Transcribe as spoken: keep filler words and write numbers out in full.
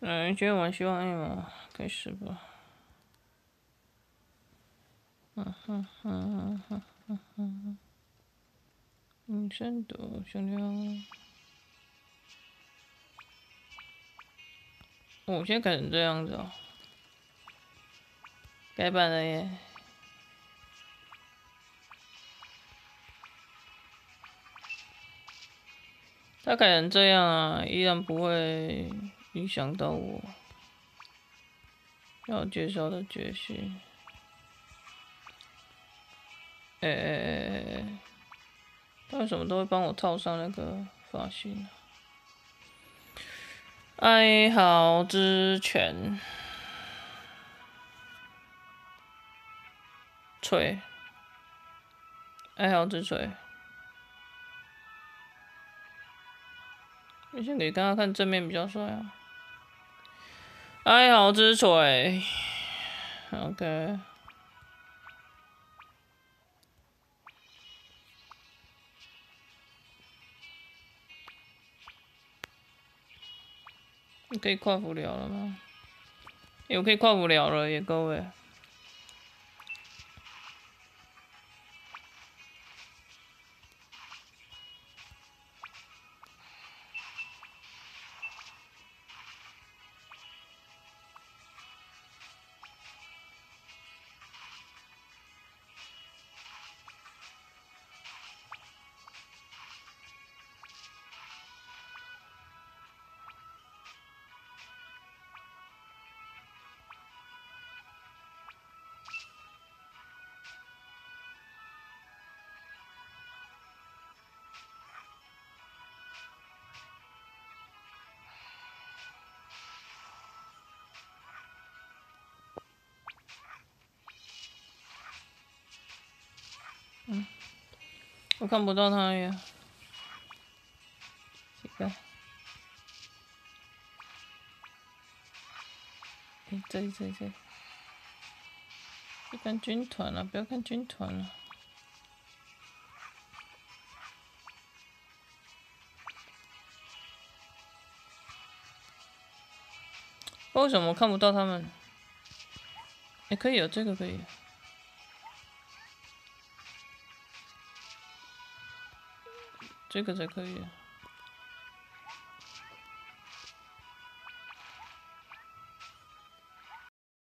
嗯，今天晚希望 A 嘛，开始吧。嗯哼哼哼哼哼，隐身度小亮。哦，现在改成这样子哦，改版了耶。它改成这样啊，依然不会影响到我要介绍的决心。哎哎哎哎哎，他为什么都会帮我套上那个发型呢？哀嚎之泉，锤，哀嚎之锤。你先给大家看正面比较帅啊。哀嚎之锤 ，OK。你可以跨服了了吗？欸、我可以跨服了了耶，各位。嗯，我看不到他呀，奇怪。哎，这里这里这里，别看军团了，不要看军团了。为什么我看不到他们？哎，可以有这个可以。这个才可以。